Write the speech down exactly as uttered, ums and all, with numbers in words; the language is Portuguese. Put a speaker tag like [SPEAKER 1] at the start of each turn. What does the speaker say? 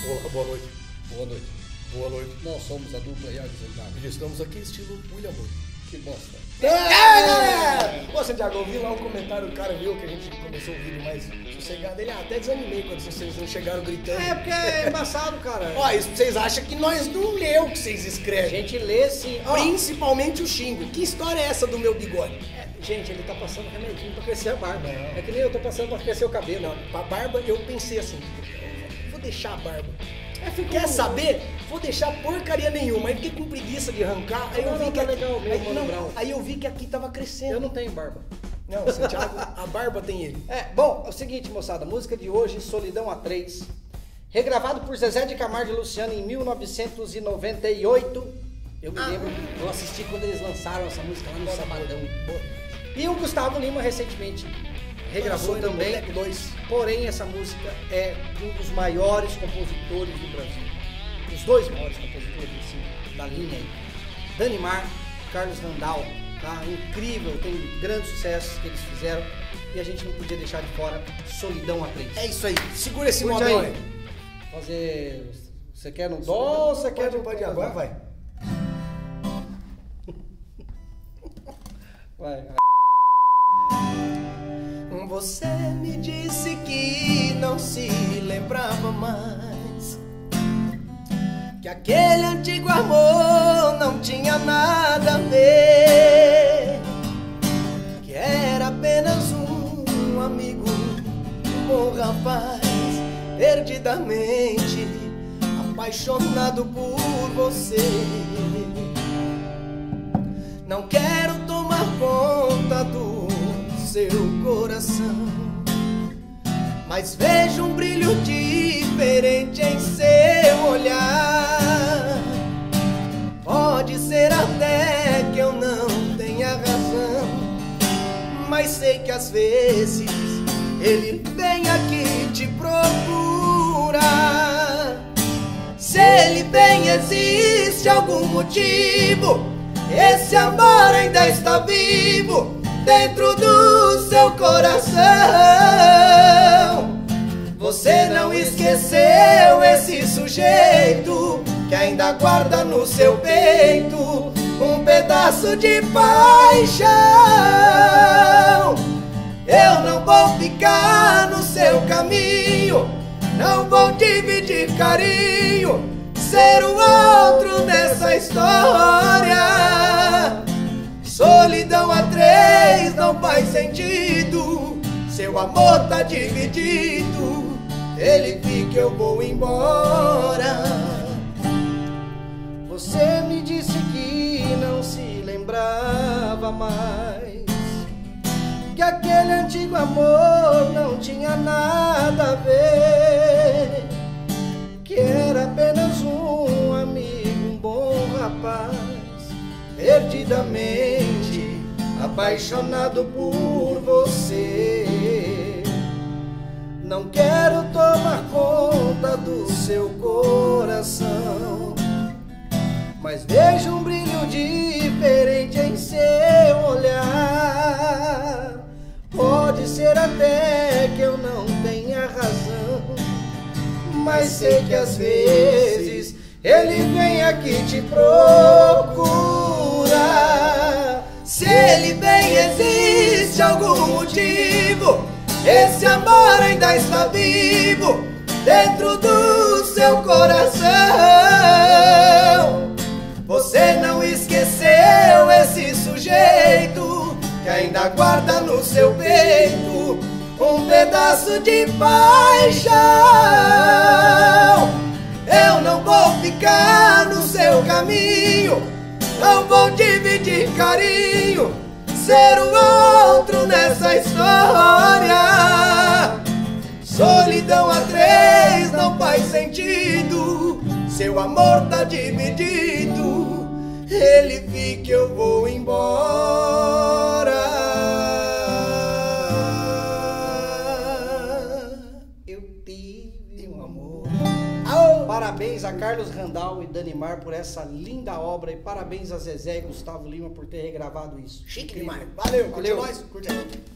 [SPEAKER 1] Olá, boa noite.
[SPEAKER 2] Boa noite.
[SPEAKER 1] Boa noite.
[SPEAKER 2] Nós somos a dupla Iago e Santiago.
[SPEAKER 1] E estamos aqui estilo William Bonner.
[SPEAKER 2] Que bosta.
[SPEAKER 1] É! Ô, Santiago, eu vi lá um comentário, o cara viu que a gente começou o vídeo mais sossegado. Ele, ah, até desanimei quando vocês não chegaram gritando.
[SPEAKER 2] É, porque é embaçado, cara.
[SPEAKER 1] Ó, isso vocês acham que nós não leu o que vocês
[SPEAKER 2] A
[SPEAKER 1] escrevem.
[SPEAKER 2] gente lê sim. Ó,
[SPEAKER 1] Principalmente o xingo. Que história é essa do meu bigode?
[SPEAKER 2] é, gente, ele tá passando remedinho pra crescer a barba.
[SPEAKER 1] Não.
[SPEAKER 2] É que nem eu tô passando pra crescer o cabelo.
[SPEAKER 1] Não, pra barba eu pensei assim, vou deixar a barba.
[SPEAKER 2] É, fica
[SPEAKER 1] Quer
[SPEAKER 2] um-
[SPEAKER 1] saber? Vou deixar porcaria nenhuma. Aí fiquei com preguiça de arrancar. Aí eu
[SPEAKER 2] Não,
[SPEAKER 1] vi
[SPEAKER 2] não,
[SPEAKER 1] que
[SPEAKER 2] tá
[SPEAKER 1] aqui,
[SPEAKER 2] legal mesmo,
[SPEAKER 1] aí,
[SPEAKER 2] Mano
[SPEAKER 1] não,
[SPEAKER 2] Brown.
[SPEAKER 1] aí eu vi que aqui tava crescendo.
[SPEAKER 2] Eu não tenho barba.
[SPEAKER 1] Não, Santiago, a barba tem ele.
[SPEAKER 2] É, bom, é o seguinte, moçada, a música de hoje, Solidão A três, regravado por Zezé de Camargo e Luciano em mil novecentos e noventa e oito. Eu me
[SPEAKER 1] Ah.
[SPEAKER 2] lembro, eu assisti quando eles lançaram essa música lá no
[SPEAKER 1] Boa,
[SPEAKER 2] Sabadão.
[SPEAKER 1] boa.
[SPEAKER 2] E o Gustavo Lima recentemente regravou
[SPEAKER 1] Lançou no
[SPEAKER 2] também.
[SPEAKER 1] Boteco dois.
[SPEAKER 2] Porém, essa música é de um dos maiores compositores do Brasil. Os dois maiores compositores assim, da linha aí. Danimar, Carlos Randall, tá? Incrível, tem grandes sucessos que eles fizeram. E a gente não podia deixar de fora Solidão A três.
[SPEAKER 1] É isso aí. Segura esse
[SPEAKER 2] Curte
[SPEAKER 1] modão
[SPEAKER 2] aí.
[SPEAKER 1] aí.
[SPEAKER 2] Fazer. Você quer no dó ou você quer
[SPEAKER 1] Pode,
[SPEAKER 2] no.
[SPEAKER 1] pode ir, agora vai.
[SPEAKER 2] Vai.
[SPEAKER 1] Você me disse que não se lembrava mais, que aquele antigo amor não tinha nada a ver, que era apenas um amigo, um bom rapaz, perdidamente apaixonado por você. Não quero tomar conta do seu coração, mas vejo um brilho diferente em seu olhar. Pode ser até que eu não tenha razão, mas sei que às vezes ele vem aqui te procurar. Se ele vem, existe algum motivo. Esse amor ainda está vivo dentro do seu coração. Você não esqueceu esse sujeito que ainda guarda no seu peito um pedaço de paixão. Eu não vou ficar no seu caminho, não vou dividir carinho, ser o outro nessa história. Solidão A três não faz sentido, seu amor tá dividido, ele fica, eu vou embora. Você me disse que não se lembrava mais, que aquele antigo amor não tinha nada a ver, que era apenas um amigo, um bom rapaz, perdidamente apaixonado por você. Não quero tomar conta do seu coração, mas vejo um brilho diferente em seu olhar. Pode ser até que eu não tenha razão, mas sei que às vezes ele vem aqui te procurar. Se ele vem, existe algum motivo. Esse amor ainda está vivo dentro do seu coração. Você não esqueceu esse sujeito que ainda guarda no seu peito um pedaço de paixão. Eu não vou ficar no seu caminho, não vou dividir carinho, ser o outro nessa história. Solidão A três não faz sentido, seu amor tá dividido, ele fica, eu vou embora. Eu tive um amor.
[SPEAKER 2] Parabéns a Carlos Randall e Danimar por essa linda obra e parabéns a Zezé e Gustavo Lima por ter regravado isso.
[SPEAKER 1] Chique
[SPEAKER 2] Incrível.
[SPEAKER 1] demais. Valeu, curte
[SPEAKER 2] Valeu.
[SPEAKER 1] nós, curte aí.